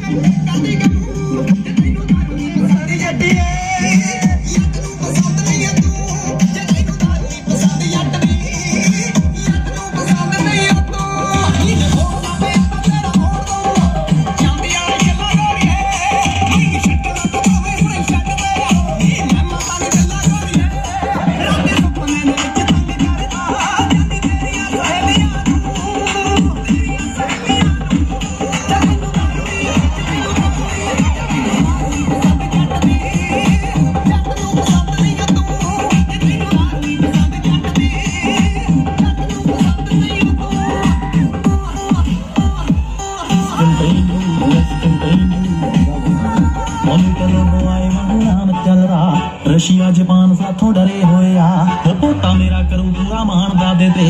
Russia Japan साथों डरे होए आ पोता मेरा करूं पूरा मान दादे ते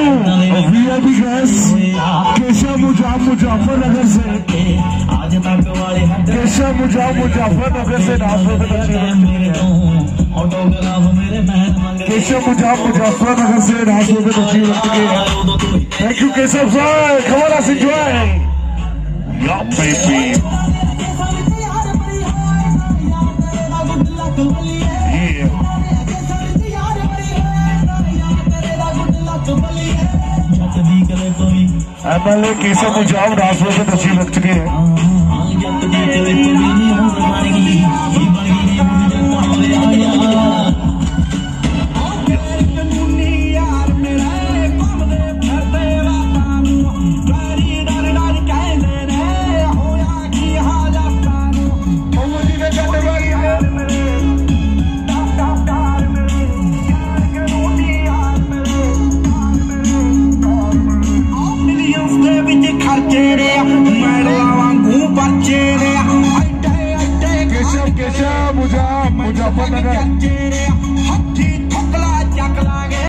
मुजफ्फरनगर से आज तक वाले मुजफ्फरनगर से मेरे तो ऑटोग्राफ मेरे बहन मंगे मुजफ्फरनगर से थैंक यू केशव भाई come on let's enjoy yo baby MLA Keshav मुजाब Rajpur से तस्वीर रख चुके हैं। मुजफ्फरनगर